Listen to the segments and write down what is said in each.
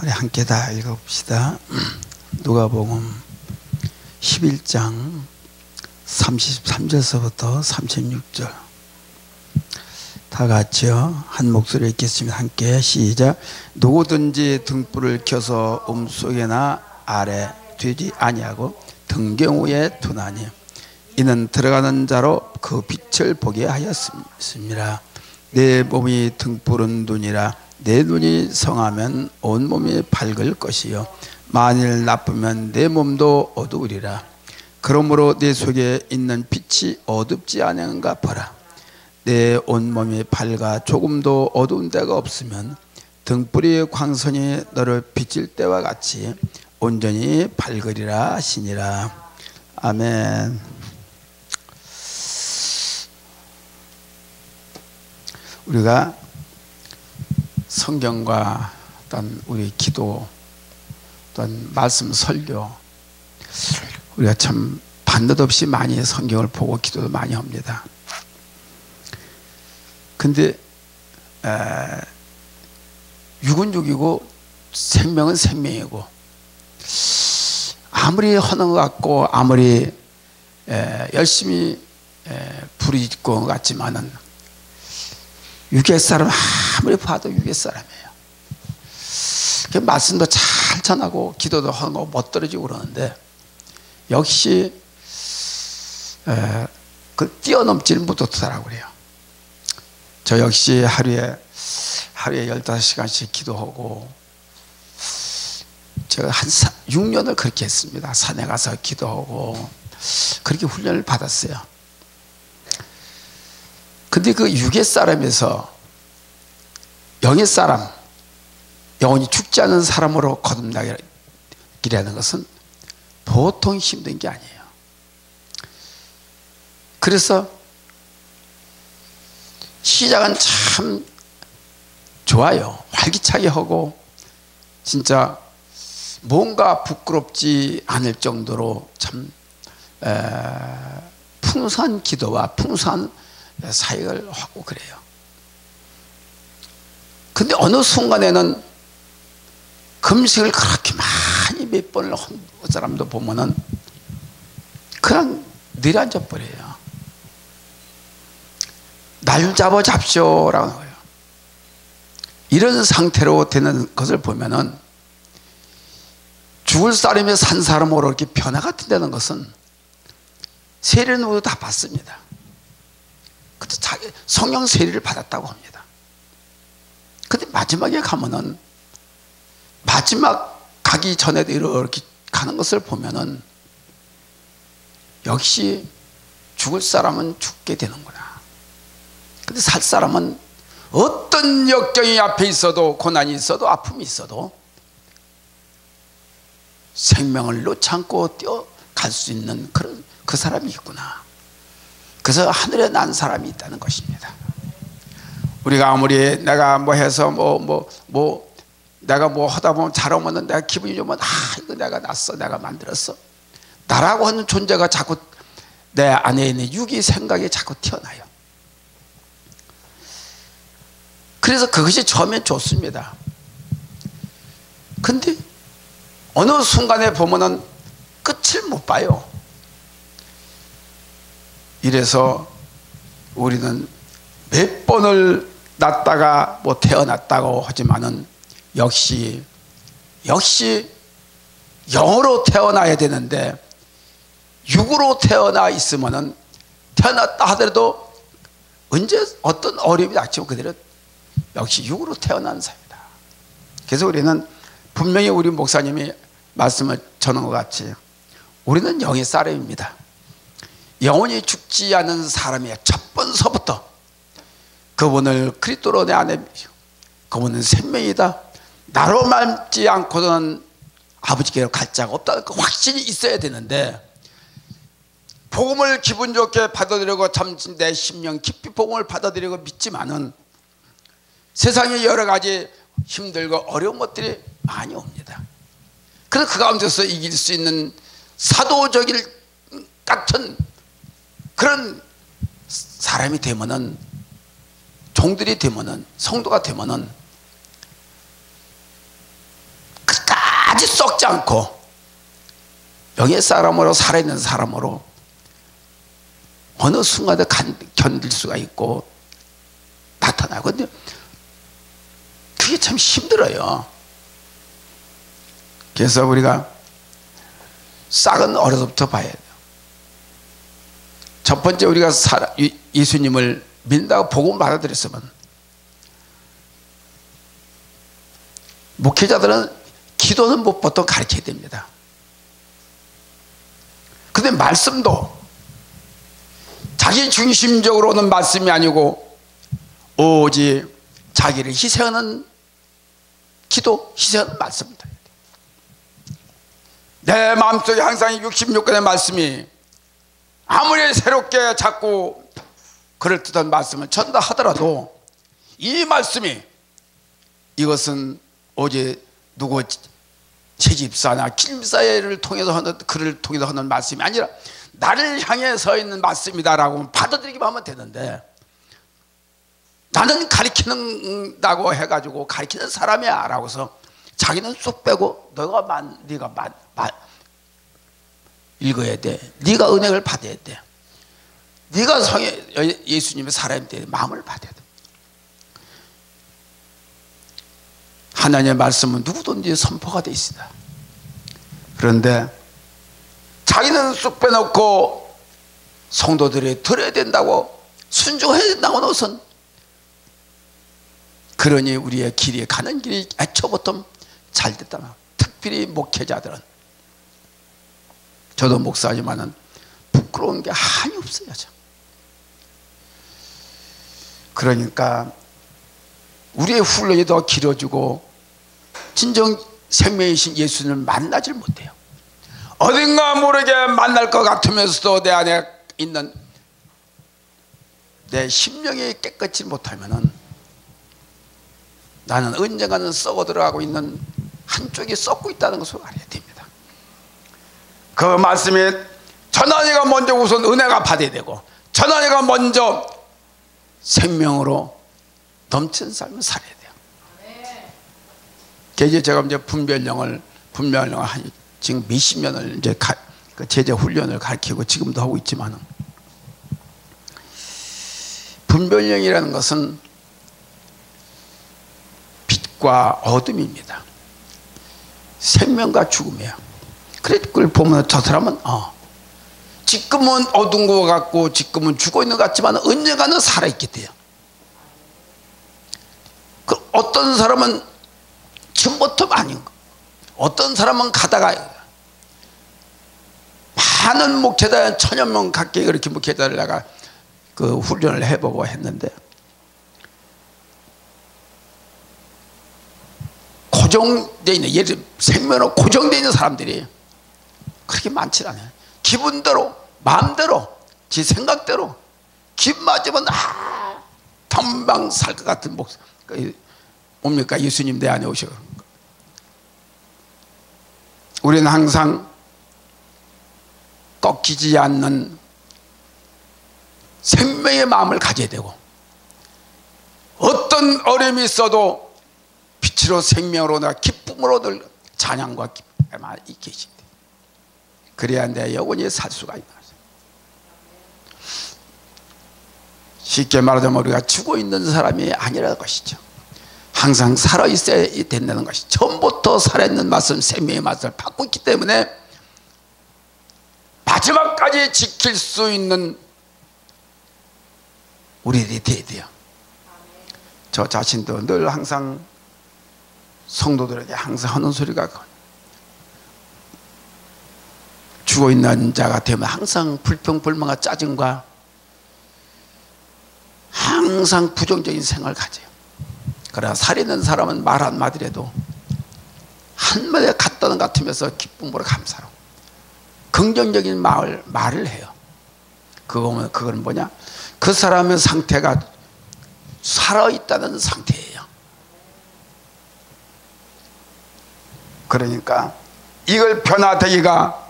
우리 함께 다 읽어봅시다. 누가복음 11장 33절서부터 36절 다 같이요 한 목소리로 읽겠습니다. 함께 시작. 누구든지 등불을 켜서 음속에나 아래 두지 아니하고 등경 위에 두나니 이는 들어가는 자로 그 빛을 보게 하였습니다. 내 몸이 등불은 눈이라 내 눈이 성하면 온 몸이 밝을 것이요 만일 나쁘면 내 몸도 어두우리라. 그러므로 내 속에 있는 빛이 어둡지 않은가 보라. 내 온몸이 밝아 조금도 어두운 데가 없으면 등불이 광선이 너를 비칠 때와 같이 온전히 밝으리라 하시니라. 아멘. 우리가 성경과 또한 우리 기도 또한 말씀 설교 우리가 참 반듯 없이 많이 성경을 보고 기도도 많이 합니다. 근데 육은 육이고 생명은 생명이고 아무리 하는 것 같고 아무리 열심히 부르짖고 것 같지만은 육의 사람 아무리 봐도 육의 사람이에요. 그 말씀도 잘 전하고 기도도 하는 거 못 떨어지고 그러는데 역시 그 뛰어넘지는 못하더라고 그래요. 저 역시 하루에 15시간씩 기도하고 제가 한 6년을 그렇게 했습니다. 산에 가서 기도하고 그렇게 훈련을 받았어요. 근데 그 육의 사람에서 영의 사람, 영원히 죽지 않은 사람으로 거듭나기라는 것은 보통 힘든 게 아니에요. 그래서 시작은 참 좋아요. 활기차게 하고 진짜 뭔가 부끄럽지 않을 정도로 참 풍성한 기도와 풍성한 사역을 하고 그래요. 근데 어느 순간에는 금식을 그렇게 많이 몇 번을 한 사람도 보면은 그냥 내려앉아 버려요. 날 잡아잡쇼라고 하는 거예요. 이런 상태로 되는 것을 보면은 죽을 사람이 산 사람으로 이렇게 변화가 된다는 것은 세례는 모두 다 받습니다. 근데 자기 성령 세례를 받았다고 합니다. 근데 마지막에 가면은 마지막 가기 전에도 이렇게 가는 것을 보면은 역시 죽을 사람은 죽게 되는구나. 근데 살 사람은 어떤 역경이 앞에 있어도 고난이 있어도 아픔이 있어도 생명을 놓지 않고 뛰어갈 수 있는 그런 그 사람이 있구나. 그래서 하늘에 난 사람이 있다는 것입니다. 우리가 아무리 내가 뭐 해서 내가 뭐 하다 보면 잘하면 내가 기분이 좋으면 이거 내가 났어, 내가 만들었어. 나라고 하는 존재가 자꾸 내 안에 있는 육이 생각이 자꾸 튀어나요. 그래서 그것이 처음엔 좋습니다. 근데 어느 순간에 보면은 끝을 못 봐요. 이래서 우리는 몇 번을 낳다가 뭐 태어났다고 하지만은 역시 영으로 태어나야 되는데 육으로 태어나 있으면은 태어났다 하더라도 언제 어떤 어려움이 닥치고 그대로 역시 육으로 태어난 사람이다. 그래서 우리는 분명히 우리 목사님이 말씀을 전한 것 같이 우리는 영의 사람입니다. 영원히 죽지 않은 사람이야. 첫 번서부터 그분을 그리스도로 내 안에 그분은 생명이다. 나로 말지 않고는 아버지께로 갈 자가 없다는 그 확신이 있어야 되는데 복음을 기분 좋게 받아들이고 참 내 심령 깊이 복음을 받아들이고 믿지만은 세상에 여러 가지 힘들고 어려운 것들이 많이 옵니다. 그래서 그 가운데서 이길 수 있는 사도적일 같은 그런 사람이 되면은 종들이 되면은 성도가 되면은 썩지 않고 영의 사람으로 살아있는 사람으로 어느 순간에 견딜 수가 있고 나타나고. 근데 그게 참 힘들어요. 그래서 우리가 싹은 어려서부터 봐야 돼요. 첫 번째, 우리가 예수님을 믿는다고 복음 받아들였으면 목회자들은 기도는 보통 가르쳐야 됩니다. 근데 말씀도 자기 중심적으로는 말씀이 아니고 오직 자기를 희생하는 기도, 희생하는 말씀입니다. 내 마음속에 항상 66권의 말씀이 아무리 새롭게 자꾸 그럴듯한 말씀을 전달하더라도 이 말씀이 이것은 오직 누구 채집사나 길사를 통해서 하는, 그를 통해서 하는 말씀이 아니라 나를 향해 서 있는 말씀이다라고 받아들이기만 하면 되는데, 나는 가리키는다고 해가지고 가리키는 사람이야 라고 해서 자기는 쏙 빼고 네가 읽어야 돼, 네가 은혜를 받아야 돼, 네가 예수님의 사람이 돼, 마음을 받아야 돼. 하나님의 말씀은 누구든지 선포가 돼 있습니다. 그런데 자기는 쑥 빼놓고 성도들이 들어야 된다고, 순종해야 된다고 노선, 그러니 우리의 길이 가는 길이 애초부터 잘 됐다. 특별히 목회자들은, 저도 목사지만은 부끄러운 게 한이 없어요. 그러니까 우리의 훈련이 더 길어지고 진정 생명이신 예수님을 만나질 못해요. 어딘가 모르게 만날 것 같으면서도 내 안에 있는 내 심령이 깨끗이 못하면은 나는 언젠가는 썩어 들어가고 있는, 한쪽이 썩고 있다는 것을 알아야 됩니다. 그 말씀이 전환이가 먼저 우선 은혜가 받아야 되고, 전환이가 먼저 생명으로 넘치는 삶을 살아야 돼요. 이제 제가 이제 분별령을 한 지금 몇십 년을 이제 그 제자 훈련을 가르치고 지금도 하고 있지만은, 분별령이라는 것은 빛과 어둠입니다. 생명과 죽음이에요. 그래서 그걸 보면 저 사람은 지금은 어두운 것 같고 지금은 죽어 있는 것 같지만 언젠가는 살아있게 돼요. 그 어떤 사람은 처음부터 아닌 거, 어떤 사람은 가다가 많은 목회자 1000여 명 가까이 그렇게 목회자를 내가 그 훈련을 해보고 했는데, 고정되어 있는, 예를 들어 생명으로 고정되어 있는 사람들이 그렇게 많지 않아요. 기분대로, 마음대로, 지 생각대로 기 맞으면 금방 살 것 같은 목사 뭡니까? 예수님 내 안에 오셔. 우리는 항상 꺾이지 않는 생명의 마음을 가져야 되고, 어떤 어려움이 있어도 빛으로, 생명으로, 나 기쁨으로 늘 찬양과 기쁨에만 있게 해주십니다. 그래야 내 영혼이 살 수가 있는 거죠. 쉽게 말하자면 우리가 죽어 있는 사람이 아니라는 것이죠. 항상 살아있어야 된다는 것이, 처음부터 살아있는 말씀, 생명의 말씀을 받고 있기 때문에 마지막까지 지킬 수 있는 우리들이 돼야 돼요. 저 자신도 늘 항상 성도들에게 항상 하는 소리가, 죽어 있는 자가 되면 항상 불평불만과 짜증과 항상 부정적인 생각을 가져요. 그러나 살아있는 사람은 말 한마디라도 한마디가 같다는 것 같으면서 기쁨으로 감사로 긍정적인 말을 해요. 그건 뭐냐? 그 사람의 상태가 살아있다는 상태예요. 그러니까 이걸 변화되기가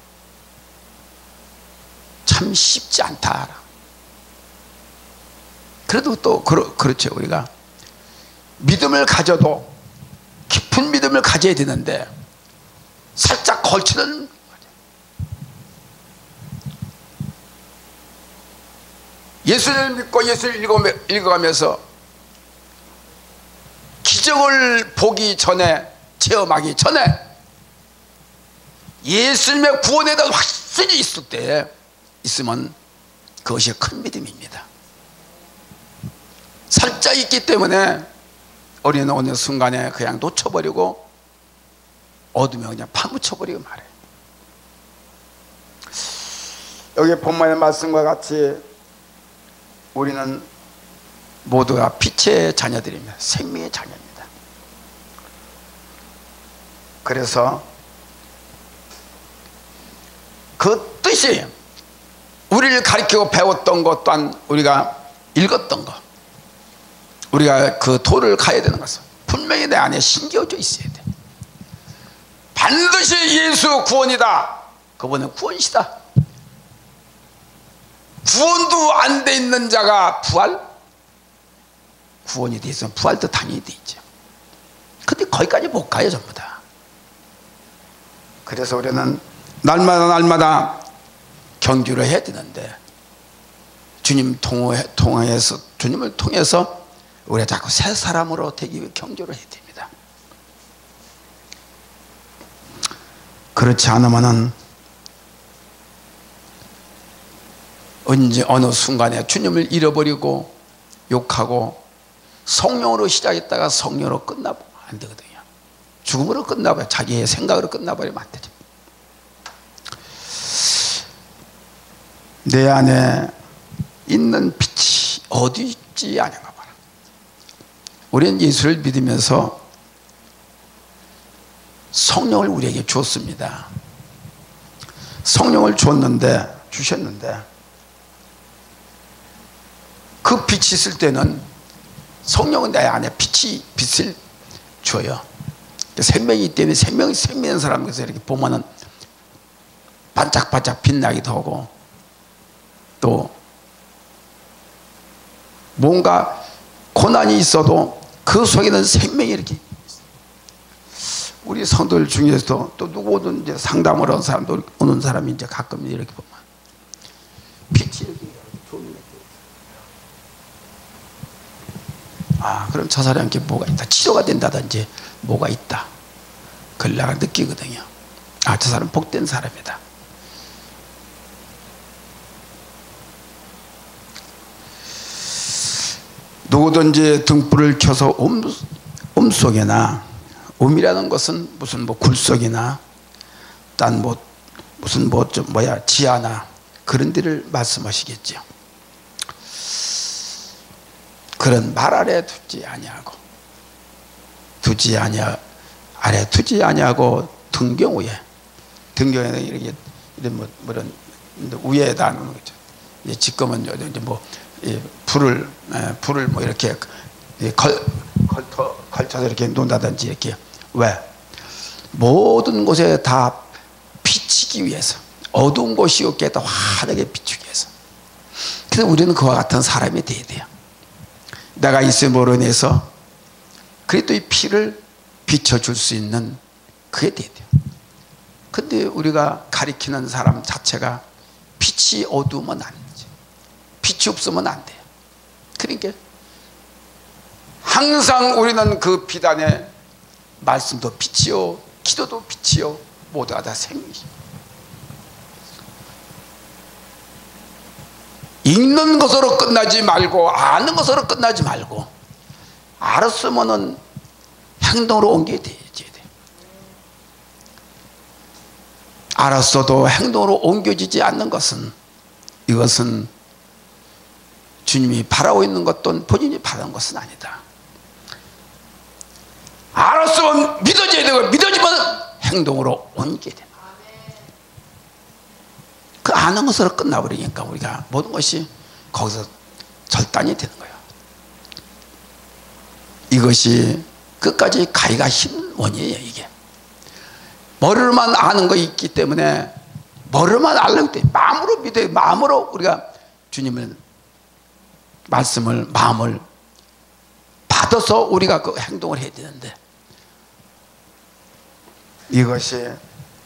참 쉽지 않다. 그래도 또 그렇죠. 우리가 믿음을 가져도 깊은 믿음을 가져야 되는데 살짝 걸치는 예수를 믿고 예수를 읽어가면서 기적을 보기 전에, 체험하기 전에 예수님의 구원에 대한 확신이 있을 때 있으면 그것이 큰 믿음입니다. 살짝 있기 때문에 우리는 어느 순간에 그냥 놓쳐버리고 어둠에 그냥 파묻혀버리고 말해요. 여기 본문의 말씀과 같이 우리는 모두가 빛의 자녀들입니다. 생명의 자녀입니다. 그래서 그 뜻이 우리를 가르치고 배웠던 것 또한 우리가 읽었던 것, 우리가 그 도를 가야 되는 것은 분명히 내 안에 심겨져 있어야 돼. 반드시 예수 구원이다. 그분은 구원이시다. 구원도 안 돼 있는 자가 구원이 돼 있으면 부활도 당연히 돼 있죠. 근데 거기까지 못 가요, 전부 다. 그래서 우리는 날마다 경주를 해야 되는데, 주님을 통해서 우리가 자꾸 새 사람으로 되기 위해 경주를 해야 됩니다. 그렇지 않으면은 언제 어느 순간에 주님을 잃어버리고 욕하고 성령으로 시작했다가 성령으로 끝나면 안 되거든요. 죽음으로 끝나버려, 자기의 생각으로 끝나버리면 안 되죠. 내 안에 있는 빛이 어디 있지 않은가 봐라. 우리는 예수를 믿으면서 성령을 우리에게 주었습니다. 성령을 주셨는데 그 빛이 있을 때는 성령은 내 안에 빛을 줘요. 생명이기 때문에 생명인 사람에서 이렇게 보면은 반짝반짝 빛나기도 하고, 또 뭔가 고난이 있어도 그 속에는 생명이 이렇게, 우리 성도들 중에서도 또 누구든 이제 상담을 하는 사람도 오는 사람이 이제 가끔 이렇게 보면 빛이 이렇게 조명이 돼. 아, 그럼 저 사람께 뭐가 있다, 치료가 된다든지 뭐가 있다, 그걸 내가 느끼거든요. 아, 저 사람 복된 사람이다. 누구든지 등불을 켜서 속에나, 음이라는 것은 무슨 굴 속이나 딴 무슨 지하나 그런 데를 말씀하시겠죠. 그런 말 아래 두지 아니하고 등경에는 이렇게 이런 위에다 놓는 거죠. 지금은 이제 불을 이렇게 걸쳐서 이렇게 놓는다든지, 이렇게 왜 모든 곳에 다 비치기 위해서, 어두운 곳이 없게 다 환하게 비추기 위해서. 그래서 우리는 그와 같은 사람이 돼야 돼요. 내가 있음으로 인해서 그리스도의 피를 비춰줄 수 있는 그게 돼야 돼요. 근데 우리가 가리키는 사람 자체가 빛이 어두우면 안 되죠. 빛이 없으면 안 돼요. 그러니까 항상 우리는 그 빛 안에 말씀도 빛이요, 기도도 빛이요, 모두가 다 생명이죠. 읽는 것으로 끝나지 말고, 아는 것으로 끝나지 말고, 알았으면은 행동으로 옮겨야 돼. 알았어도 행동으로 옮겨지지 않는 것은, 이것은 주님이 바라고 있는 것도 본인이 바라는 것은 아니다. 알았으면 믿어져야 되고, 믿어지면 행동으로 옮겨야 돼. 그 아는 것으로 끝나버리니까 우리가 모든 것이 거기서 절단이 되는 거예요. 이것이 끝까지 가기가 힘든 원인이에요. 이게 머리로만 아는 거 있기 때문에, 머리로만 알려고 돼. 마음으로 믿어요. 마음으로 우리가 주님을 마음을 받아서 우리가 그 행동을 해야 되는데, 이것이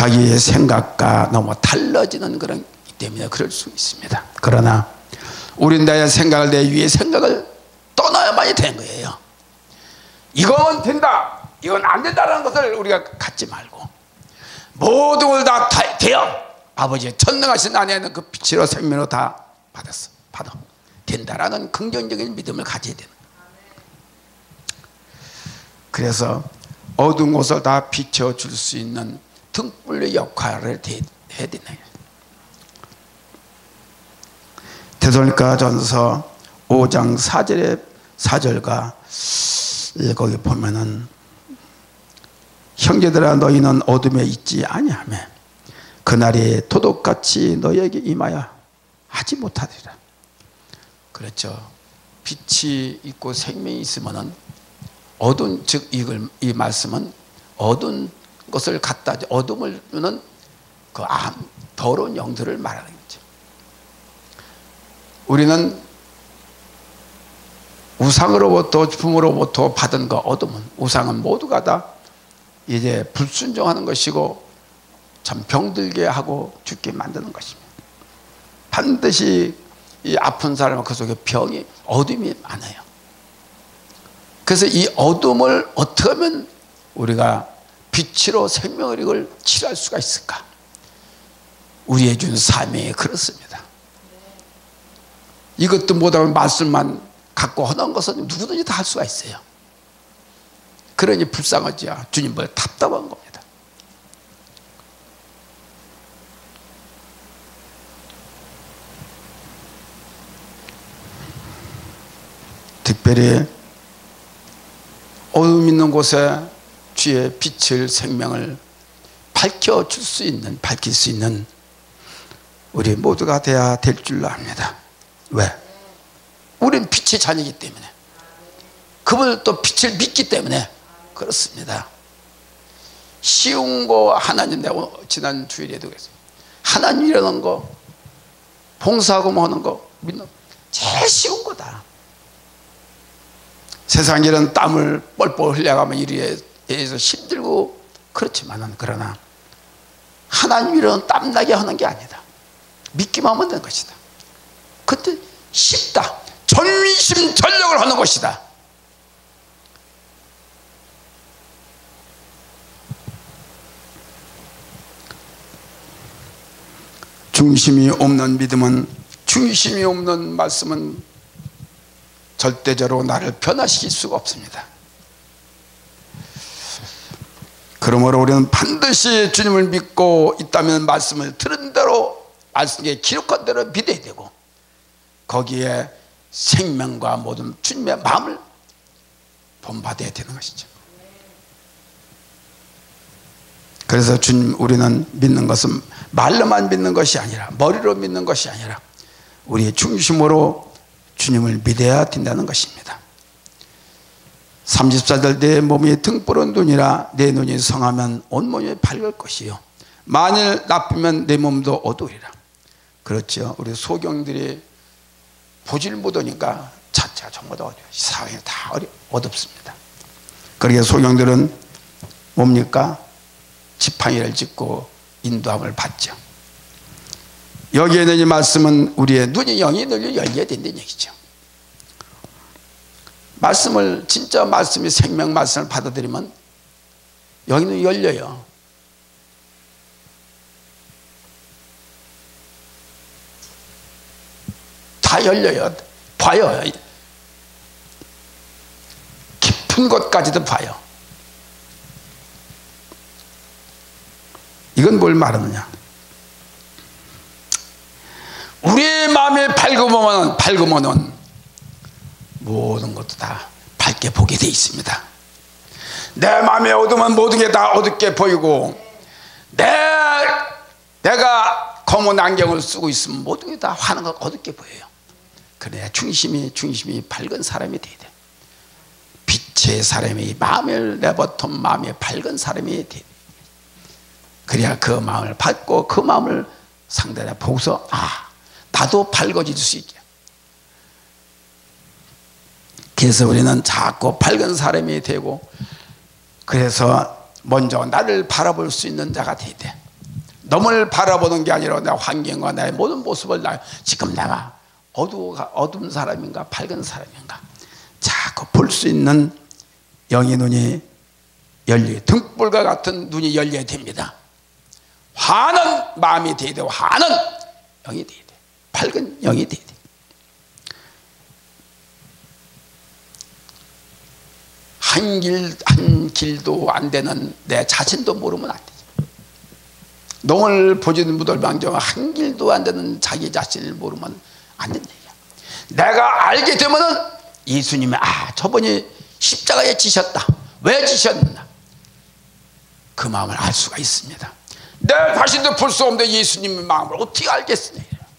자기의 생각과 너무 달라지는 그런 때문에 그럴 수 있습니다. 그러나 우리는 내 생각을, 내 위의 생각을 떠나야만이 되는 거예요. 이건 된다, 이건 안 된다라는 것을 우리가 갖지 말고 모든 걸 다 되어 아버지의 전능하신 안에는 그 빛으로 생명으로 다 받아 된다라는 긍정적인 믿음을 가져야 되는 거예요. 그래서 어두운 곳을 다 비춰줄 수 있는 등불의 역할을 해야 되는 거예요. 데살로니가전서 5장 4절과 거기 보면은 형제들아 너희는 어둠에 있지 아니하며 그날이 도둑같이 너희에게 임하여 하지 못하리라. 그렇죠. 빛이 있고 생명이 있으면은 어두운, 즉 이 말씀은 어두운 것을 갖다, 어둠을는 그 더러운 영들을 말하는 거죠. 우리는 우상으로부터, 부모로부터 받은 그 어둠은, 우상은 모두가 다 이제 불순종하는 것이고 참 병들게 하고 죽게 만드는 것입니다. 반드시 이 아픈 사람은 그 속에 병이, 어둠이 많아요. 그래서 이 어둠을 어떻게 하면 우리가 빛으로 생명을 이걸 칠할 수가 있을까? 우리의 준 사명이 그렇습니다. 이것도 못하면 말씀만 갖고 하는 것은 누구든지 다 할 수가 있어요. 그러니 불쌍하지요. 주님 뭘 답답한 겁니다. 특별히 어둠 있는 곳에 주의 빛을, 생명을 밝힐 수 있는 우리 모두가 되어야 될 줄로 압니다. 왜? 우리는 빛의 자녀이기 때문에, 그분을 또 빛을 믿기 때문에 그렇습니다. 쉬운 거 하나님, 내가 지난 주일에도 그랬어요. 하나님이라는 거, 봉사하고 뭐 하는 거 믿는 제일 쉬운 거다. 세상 일은 땀을 뻘뻘 흘려가면 이리에 대해서 힘들고 그렇지만은, 그러나 하나님 일은 땀나게 하는 게 아니다. 믿기만 하면 되는 것이다. 그때 쉽다. 전심전력을 하는 것이다. 중심이 없는 믿음은, 중심이 없는 말씀은 절대적으로 나를 변화시킬 수가 없습니다. 그러므로 우리는 반드시 주님을 믿고 있다면 말씀을 들은 대로, 말씀에 기록한 대로 믿어야 되고, 거기에 생명과 모든 주님의 마음을 본받아야 되는 것이죠. 그래서 주님, 우리는 믿는 것은 말로만 믿는 것이 아니라, 머리로 믿는 것이 아니라 우리의 중심으로 주님을 믿어야 된다는 것입니다. 34절 내 몸이 등불은 눈이라 내 눈이 성하면 온 몸이 밝을 것이요 만일 나쁘면 내 몸도 어두우리라. 그렇죠. 우리 소경들이 보질 못하니까 자체가 전부 다 어두워요. 사회가 다 어둡습니다. 그러기에 소경들은 뭡니까? 지팡이를 짚고 인도함을 받죠. 여기에 있는 이 말씀은 우리의 눈이, 영이 늘 열려야 된다는 얘기죠. 말씀을, 진짜 말씀이 생명 말씀을 받아들이면 영이 열려요. 다 열려요. 봐요. 깊은 곳까지도 봐요. 이건 뭘 말하느냐? 우리의 마음에 밝으면 모든 것도 다 밝게 보게 돼 있습니다. 내 마음에 어두우면 모든 게 다 어둡게 보이고, 내가 검은 안경을 쓰고 있으면 모든 게 다 환한 거 어둡게 보여요. 그래야 중심이 밝은 사람이 돼야 돼. 빛의 사람이, 마음을 내버튼 마음이 밝은 사람이 돼. 그래야 그 마음을 받고 그 마음을 상대가 보고서 나도 밝아질 수 있게. 그래서 우리는 자꾸 밝은 사람이 되고, 그래서 먼저 나를 바라볼 수 있는 자가 돼야 돼. 너를 바라보는 게 아니라 내 환경과 나의 모든 모습을 지금 내가 어두운 사람인가 밝은 사람인가 자꾸 볼 수 있는 영의 눈이 등불과 같은 눈이 열려야 됩니다. 환한 마음이 되어야 되고 환한 영이 되어야 돼. 밝은 영이 되어야 돼. 한 길도 안 되는 내 자신도 모르면 안 되죠. 농을 보지는 못할망정 한 길도 안 되는 자기 자신을 모르면 안 된다. 내가 알게 되면은 예수님이 저분이 십자가에 지셨다. 왜 지셨나? 그 마음을 알 수가 있습니다. 내 자신도 볼 수 없는데 예수님의 마음을 어떻게 알겠으냐.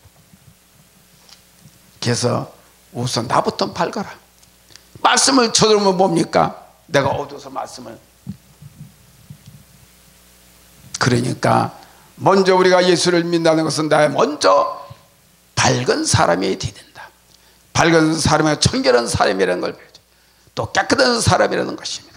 그래서 우선 나부터 밝아라. 말씀을 쳐들으면 뭡니까? 내가 어두워서 말씀을. 그러니까 먼저 우리가 예수를 믿는다는 것은 나 먼저 밝은 사람이 되야 된다. 밝은 사람이 청결한 사람이라는 걸 배우죠. 또 깨끗한 사람이라는 것입니다.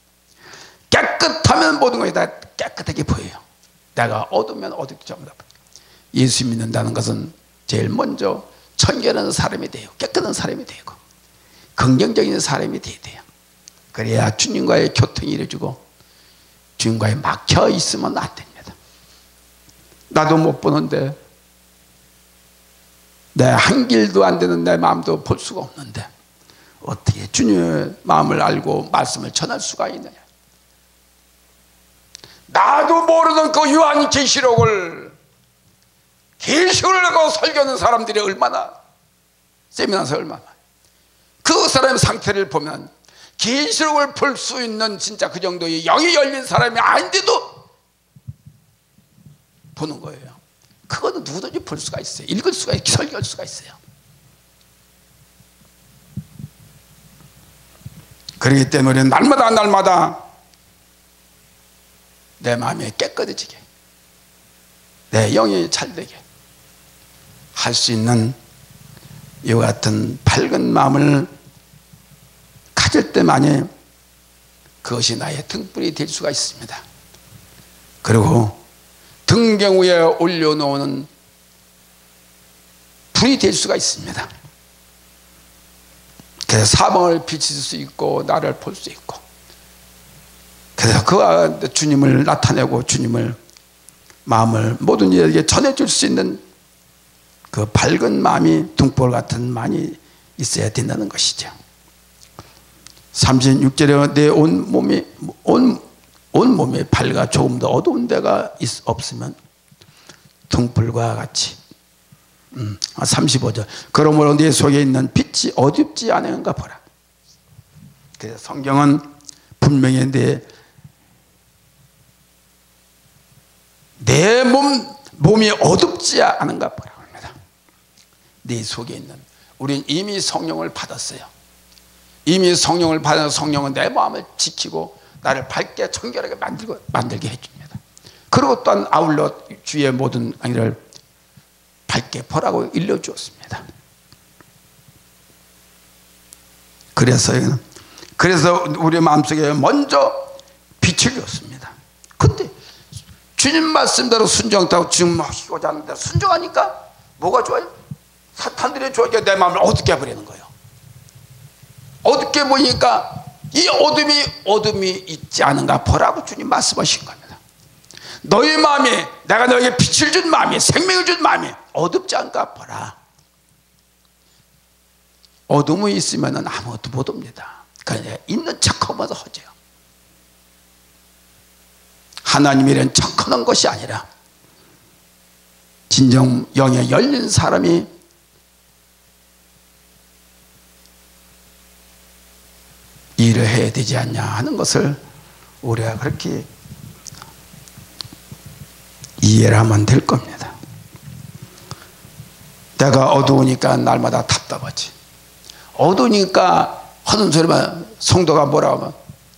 깨끗하면 모든 것이 다 깨끗하게 보여요. 내가 어두우면 어둡게 전부 다. 예수 믿는다는 것은 제일 먼저 청결한 사람이 돼요. 깨끗한 사람이 되고 긍정적인 사람이 돼야 돼요. 그래야 주님과의 교통이 이루어지고 주님과의 막혀 있으면 안 됩니다. 나도 못 보는데 내 한 길도 안 되는 내 마음도 볼 수가 없는데 어떻게 주님의 마음을 알고 말씀을 전할 수가 있느냐. 나도 모르는 그 요한 계시록을 하고 설교하는 사람들이 얼마나 세미나에서 얼마나 그 사람의 상태를 보면 계시록을 볼 수 있는 진짜 그 정도의 영이 열린 사람이 아닌데도 보는 거예요. 그거는 누구든지 볼 수가 있어요. 읽을 수가 있고 설교할 수가 있어요. 그렇기 때문에 날마다 내 마음이 깨끗해지게 내 영이 잘되게 할 수 있는 이와 같은 밝은 마음을 가질 때만이 그것이 나의 등불이 될 수가 있습니다. 그리고 등경 위에 올려놓는 불이 될 수가 있습니다. 그래서 사방을 비칠 수 있고 나를 볼 수 있고 그래서 그와 주님을 나타내고 주님을 마음을 모든 이에게 전해줄 수 있는 그 밝은 마음이 등불 같은 마음이 있어야 된다는 것이죠. 36절에 내 온 몸이 밝아 조금 더 어두운 데가 없으면 등불과 같이 35절 그러므로 내 속에 있는 빛이 어둡지 않은가 보라. 그래서 성경은 분명히 내 몸이 어둡지 않은가 보라 합니다. 네 속에 있는 우린 이미 성령을 받았어요. 이미 성령을 받아서 성령은 내 마음을 지키고 나를 밝게 청결하게 만들게 해줍니다. 그리고 또한 아울러 주의 모든 행위를 밝게 보라고 일러주었습니다. 그래서 우리 마음속에 먼저 빛을 줬습니다. 근데 주님 말씀대로 순종하고 주님 하시고자 하는 대로 순종하니까 뭐가 좋아요? 사탄들이 좋아하니까 내 마음을 어둡게 해버리는 거예요. 어둡게 보니까 이 어둠이 있지 않은가 보라고 주님 말씀하신 겁니다. 너희 마음이 내가 너에게 빛을 준 마음이 생명을 준 마음이 어둡지 않은가 보라. 어둠이 있으면 아무것도 못 옵니다. 그냥 있는 척하면서 허져요. 하나님이란 척하는 것이 아니라 진정 영에 열린 사람이 일을 해야 되지 않냐 하는 것을 우리가 그렇게 이해를 하면 될 겁니다. 내가 어두우니까 날마다 답답하지. 어두우니까 하는 소리만 성도가 뭐라고 하면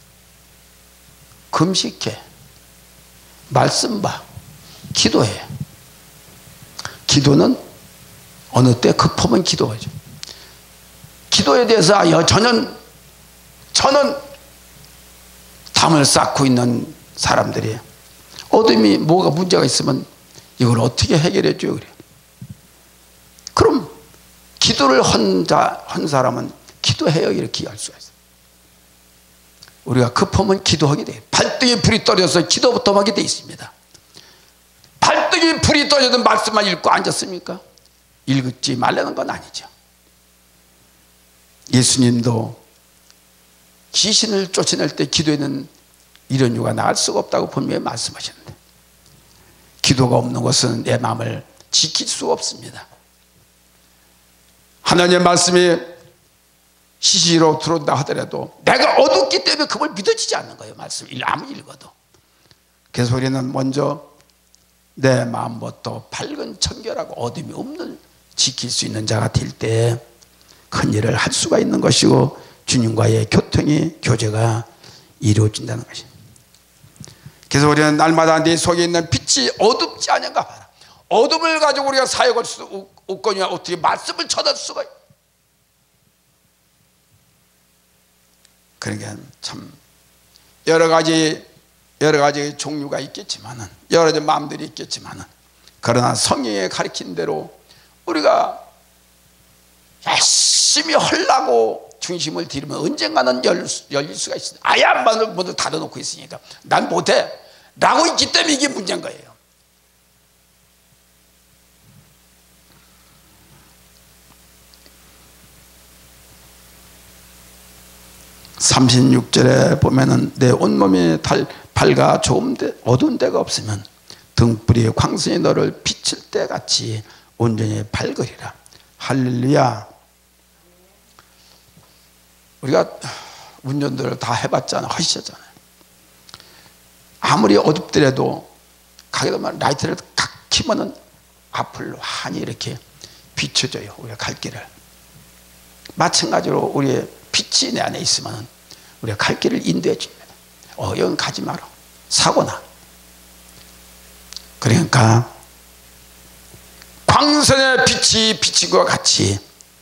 금식해, 말씀 봐, 기도해. 기도는 어느 때 급하면 기도하죠. 기도에 대해서 저는 담을 쌓고 있는 사람들이 어둠이 뭐가 문제가 있으면 이걸 어떻게 해결해 줘요? 그래. 그럼 기도를 한 사람은 기도해요. 이렇게 할 수가 있어요. 우리가 급하면 기도하게 돼요. 발등에 불이 떨어져서 기도부터 하게 돼 있습니다. 발등에 불이 떨어져도 말씀만 읽고 앉았습니까? 읽지 말라는 건 아니죠. 예수님도 귀신을 쫓아낼 때 기도에는 이런 이유가 나을 수가 없다고 분명히 말씀하셨는데, 기도가 없는 것은 내 마음을 지킬 수가 없습니다. 하나님의 말씀이 시시로 들어온다 하더라도 내가 어둡기 때문에 그걸 믿어지지 않는 거예요. 말씀을 아무리 읽어도. 그래서 우리는 먼저 내 마음부터 밝은 청결하고 어둠이 없는 지킬 수 있는 자가 될 때 큰 일을 할 수가 있는 것이고, 주님과의 교통이 교제가 이루어진다는 것입니다. 그래서 우리는 날마다 내 속에 있는 빛이 어둡지 않은가 봐라. 어둠을 가지고 우리가 사역할 수 없거니와 어떻게 말씀을 전할 수가 있어요. 그러니까 참 여러 가지 종류가 있겠지만은, 여러 가지 마음들이 있겠지만은, 그러나 성경에 가르친 대로 우리가 열심히 하려고 중심을 들이면 언젠가는 열릴 수가 있습니다. 아예 안만을 모두 닫아놓고 있으니까 난 못해 라고 있기 때문에 이게 문제인 거예요. (36절에) 보면은 내 온몸이 밝아 어두운 데가 없으면 등불이 광선이 너를 비칠 때 같이 온전히 밝으리라. 할렐루야. 우리가 운전들을 다 해봤잖아요. 하셨잖아요. 아무리 어둡더라도 가게도 말 라이트를 각 켜면은 앞을 환히 이렇게 비춰줘요. 우리가 갈 길을. 마찬가지로 우리의 빛이 내 안에 있으면 우리가 갈 길을 인도해 줍니다. 여기 가지 마라. 사고나. 그러니까 광선의 빛이 비친 것과 같이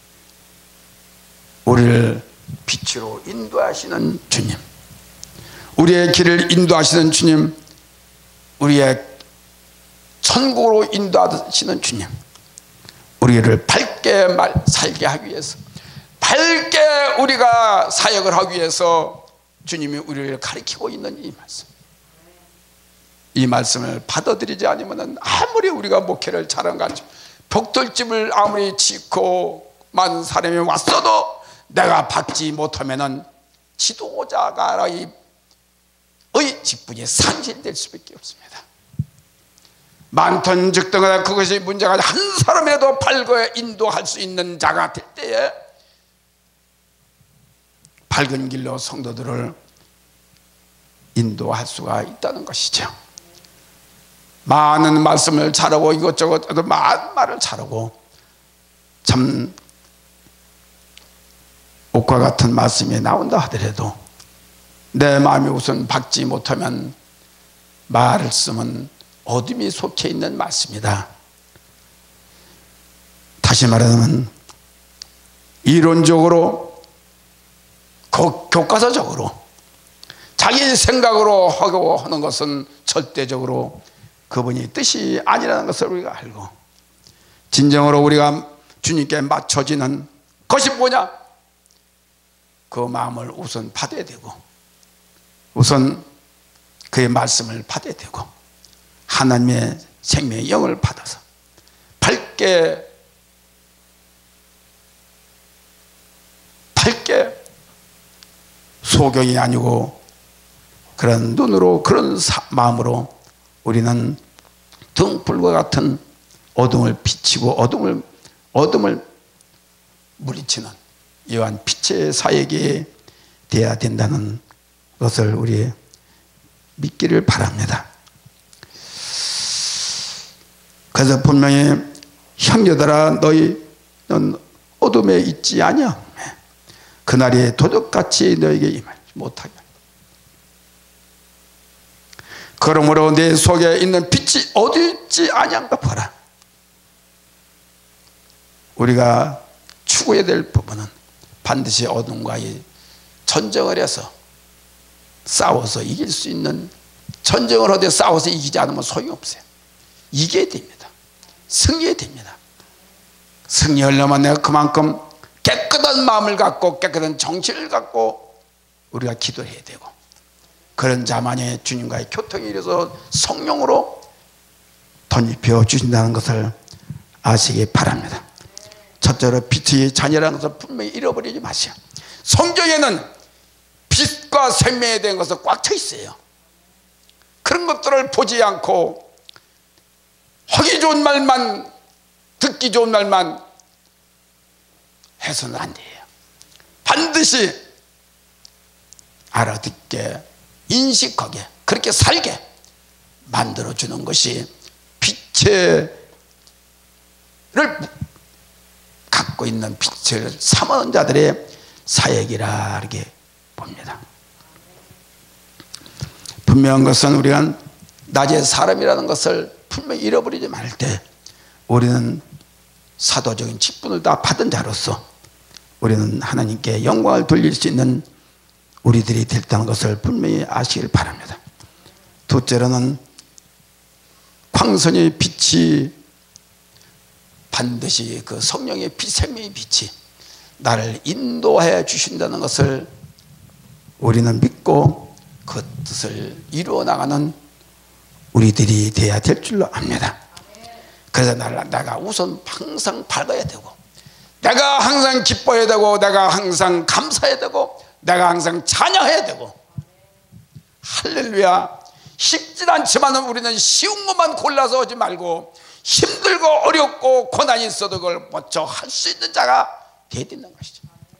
우리를 빛으로 인도하시는 주님, 우리의 길을 인도하시는 주님, 우리의 천국으로 인도하시는 주님, 우리를 밝게 살게 하기 위해서, 밝게 우리가 사역을 하기 위해서 주님이 우리를 가르치고 있는 이 말씀, 이 말씀을 받아들이지 않으면 아무리 우리가 목회를 잘한가지고 벽돌집을 아무리 짓고 많은 사람이 왔어도 내가 받지 못하면은 지도자가의 직분이 상실될 수밖에 없습니다. 많던 즉등하다 그것이 문제가 아니라 한 사람이라도 밝게 인도할 수 있는 자가 될 때에 밝은 길로 성도들을 인도할 수가 있다는 것이죠. 많은 말씀을 잘하고 이것저것 많은 말을 잘하고 참 옥과 같은 말씀이 나온다 하더라도 내 마음이 우선 받지 못하면 말씀은 어둠이 속해 있는 말씀이다. 다시 말하면 이론적으로 교과서적으로 자기 생각으로 하고 하는 것은 절대적으로 그분이 뜻이 아니라는 것을 우리가 알고, 진정으로 우리가 주님께 맞춰지는 것이 뭐냐? 그 마음을 우선 받아야 되고, 우선 그의 말씀을 받아야 되고, 하나님의 생명의 영을 받아서 밝게 소경이 아니고 그런 눈으로, 그런 마음으로 우리는 등불과 같은 어둠을 비치고 어둠을 물리치는 이러한 빛의 사역이 되어야 된다는 것을 우리 믿기를 바랍니다. 그래서 분명히 형제들아 너희는 어둠에 있지 아니하며 그날이 도둑같이 너에게 임하지 못하게. 그러므로 내 속에 있는 빛이 어디 있지 아니한가 봐라. 우리가 추구해야 될 부분은 반드시 어둠과의 전쟁을 해서 싸워서 이길 수 있는, 전쟁을 하되 싸워서 이기지 않으면 소용이 없어요. 이겨야 됩니다. 승리해야 됩니다. 승리하려면 내가 그만큼 깨끗한 마음을 갖고 깨끗한 정신을 갖고 우리가 기도를 해야 되고, 그런 자만이 주님과의 교통이 이뤄서 성령으로 덧입혀 주신다는 것을 아시기 바랍니다. 첫째로 빛의 자녀라는 것을 분명히 잃어버리지 마세요. 성경에는 빛과 생명에 대한 것은 꽉 차 있어요. 그런 것들을 보지 않고 하기 좋은 말만, 듣기 좋은 말만 해서는 안 돼요. 반드시 알아듣게, 인식하게, 그렇게 살게 만들어주는 것이 빛을 갖고 있는, 빛을 삼은 자들의 사역이라 이렇게 봅니다. 분명한 것은 우리가 낮의 사람이라는 것을 분명히 잃어버리지 말 때, 우리는 사도적인 직분을 다 받은 자로서 우리는 하나님께 영광을 돌릴 수 있는 우리들이 됐다는 것을 분명히 아시길 바랍니다. 둘째로는 광선의 빛이 반드시 그 성령의 빛, 생명의 빛이 나를 인도해 주신다는 것을 우리는 믿고 그 뜻을 이루어 나가는 우리들이 되어야 될 줄로 압니다. 그래서 내가 우선 항상 밝아야 되고, 내가 항상 기뻐해야 되고, 내가 항상 감사해야 되고, 내가 항상 찬양해야 되고. 할렐루야. 쉽진 않지만 우리는 쉬운 것만 골라서 하지 말고 힘들고 어렵고 고난이 있어도 그걸 먼저 할 수 있는 자가 되어야 된다는 것이죠.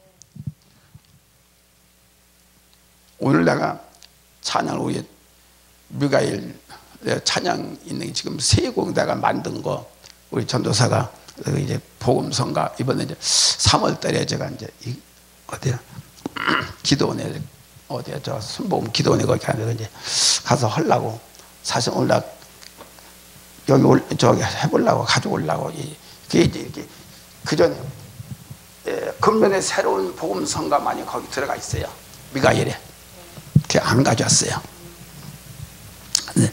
오늘 내가 찬양을, 우리 미가엘 찬양 있는 게 지금 세 곡 내가 만든 거, 우리 전도사가 이제 복음성가 이번에 이제 3월 달에 제가 이제 어디야 기도원에, 어디야 저 순복음 기도원에 거기 가서 이제 가서 하려고, 사실 오늘 여기 저기 해보려고 가지고 오려고, 그게 이제 이렇게 그 전에 근면에 새로운 복음성가만이 거기 들어가 있어요. 미가엘에. 그게 안 가져왔어요. 네.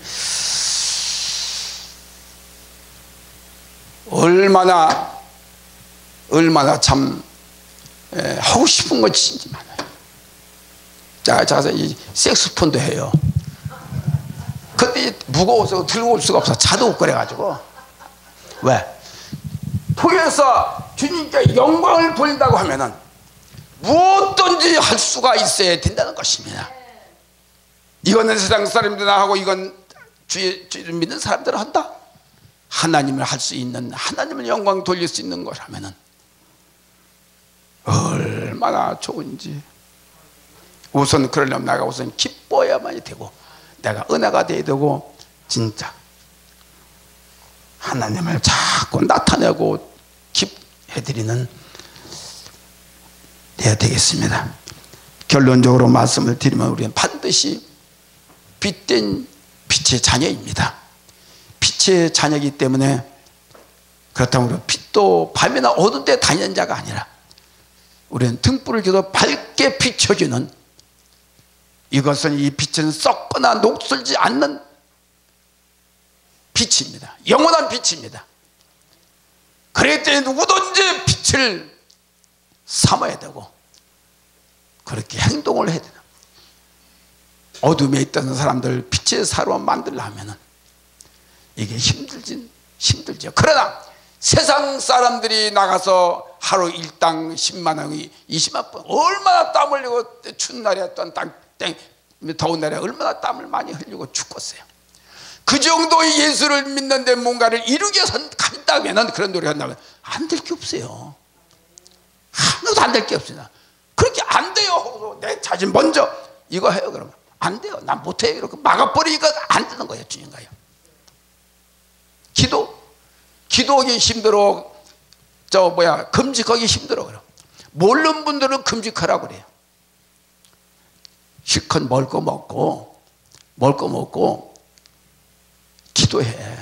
얼마나 참 하고 싶은 거 진짜 많아요. 자, 이 색소폰도 해요. 근데 무거워서 들고 올 수가 없어. 자도 못 그래가지고. 왜? 통해서 주님께 영광을 돌린다고 하면은 무엇든지 할 수가 있어야 된다는 것입니다. 이거는 세상 사람들이나 하고, 이건 주를 믿는 사람들은 한다. 하나님을 할 수 있는, 하나님을 영광 돌릴 수 있는 거라면은 얼마나 좋은지. 우선 그러려면 내가 우선 기뻐야만이 되고, 내가 은혜가 돼야 되고, 진짜 하나님을 자꾸 나타내고 해드리는 돼야 되겠습니다. 결론적으로 말씀을 드리면 우리는 반드시 빛된 빛의 자녀입니다. 빛의 자녀이기 때문에, 그렇다면 우리는 빛도 밤이나 어두운 데 다니는 자가 아니라 우리는 등불을 켜도 밝게 비춰주는, 이것은 이 빛은 썩거나 녹슬지 않는 빛입니다. 영원한 빛입니다. 그럴 때 누구든지 빛을 삼아야 되고 그렇게 행동을 해야 되나. 어둠에 있던 사람들 빛의 사로 만들려면 이게 힘들죠. 그러나 세상 사람들이 나가서 하루 일당 10만 원이 20만 원, 얼마나 땀 흘리고, 추운 날에 또한 더운 날에 얼마나 땀을 많이 흘리고 죽었어요. 그 정도의 예수를 믿는데 뭔가를 이루기 위해서 간다면, 그런 노력을 한다면 안 될 게 없어요. 하나도 안 될 게 없습니다. 그렇게 안 돼요. 내 자신 먼저 이거 해요. 그러면 안 돼요. 난 못해요. 이렇게 막아버리니까 안 되는 거예요. 주님과요. 기도하기 힘들어. 금식하기 힘들어. 그럼 모르는 분들은 금식하라고 그래요. 실컷 먹을 거 먹고 기도해.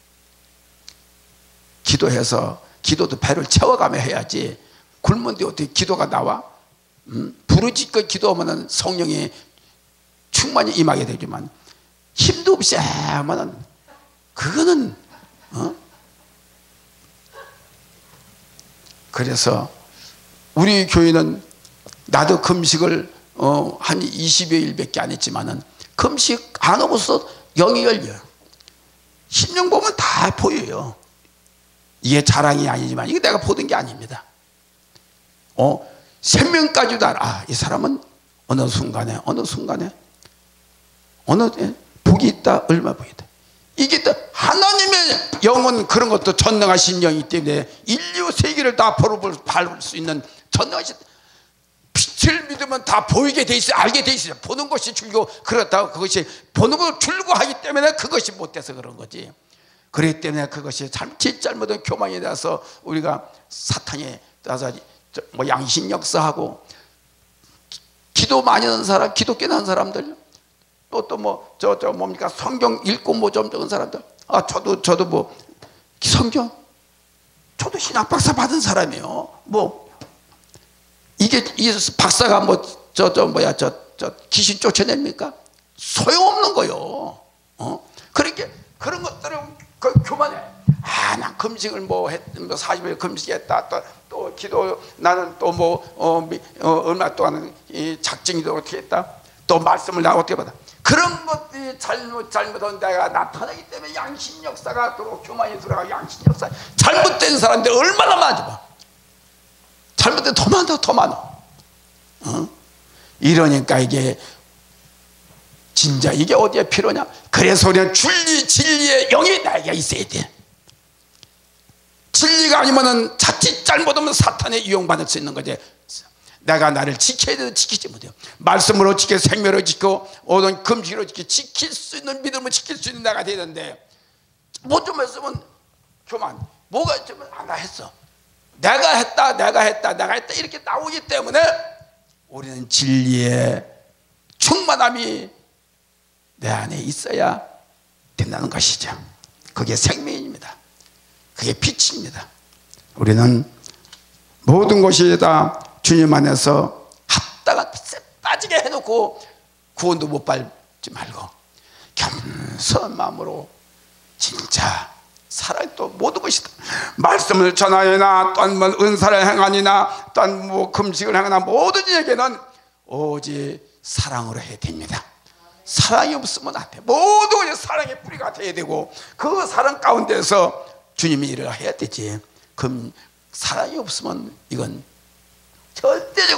기도해서, 기도도 배를 채워가며 해야지. 굶은데 어떻게 기도가 나와? 부르짖고 기도하면 성령이 충만히 임하게 되지만, 힘도 없이 하면은 그거는 그래서 우리 교회는 나도 금식을 한 20여 일밖에 안 했지만은 금식 안 하고서 영이 열려요. 심령 보면 다 보여요. 이게 자랑이 아니지만 이게 내가 보던 게 아닙니다. 생명까지도 알아. 이 사람은 어느 순간에 어느 복이 있다, 얼마 복이 있다. 이게 또 하나님의 영은 그런 것도 전능하신 영이기 때문에 인류 세계를 다 밟을 수 있는 전능하신, 빛을 믿으면 다 보이게 돼 있어요. 알게 돼 있어요. 보는 것이 줄고, 그렇다고 그것이 보는 걸 줄고 하기 때문에 그것이 못돼서 그런 거지. 그렇기 때문에 그것이 잘못된 교만에 대해서 우리가 사탄에 따라서 뭐 양심 역사하고, 기도 많이 하는 사람, 기독교 하는 사람들, 또 뭐 뭡니까 성경 읽고 뭐 좀 적은 사람들, 저도 뭐 성경, 저도 신학 박사 받은 사람이에요. 뭐 이게 이 박사가 뭐 귀신 쫓아냅니까? 소용없는 거요. 그러니까 그런 것들은 교만해. 난 금식을 뭐 40일 금식했다. 또 기도, 나는 또 뭐 얼마 동안 작정기도 어떻게 했다. 또 말씀을 나 어떻게 받아. 그런 것들이 잘못한 내가 나타나기 때문에 양심 역사가 들어오고, 교만이 들어가고, 양심 역사, 잘못된 사람들 얼마나 많아 봐. 잘못된 더 많아. 이러니까 이게 진짜 이게 어디에 필요냐? 그래서 우리는 진리의 영이 나에게 있어야 돼. 진리가 아니면은 자칫 잘못하면 사탄에 이용받을 수 있는 거지. 내가 나를 지켜야 돼도 지키지 못해요. 말씀으로 지켜, 생명으로 지켜, 어떤 금식으로 지킬 수 있는, 믿음으로 지킬 수 있는 내가 되는데, 뭐 좀 했으면 교만, 뭐가 있으면 나 했어, 내가 했다 이렇게 나오기 때문에 우리는 진리의 충만함이 내 안에 있어야 된다는 것이죠. 그게 생명입니다. 그게 빛입니다. 우리는 모든 것이 다 주님 안에서 합당한 빛에 빠지게 해놓고 구원도 못 밟지 말고 겸손한 마음으로 진짜 사랑, 또 모든 것이 말씀을 전하여나 또한 뭐 은사를 행하니나 또한 뭐 금식을 행하나 모든 이에게는 오직 사랑으로 해야 됩니다. 사랑이 없으면 안 돼. 모든 것이 사랑의 뿌리가 돼야 되고, 그 사랑 가운데서 주님이 일을 해야 되지. 그럼 사랑이 없으면 이건 절대적으로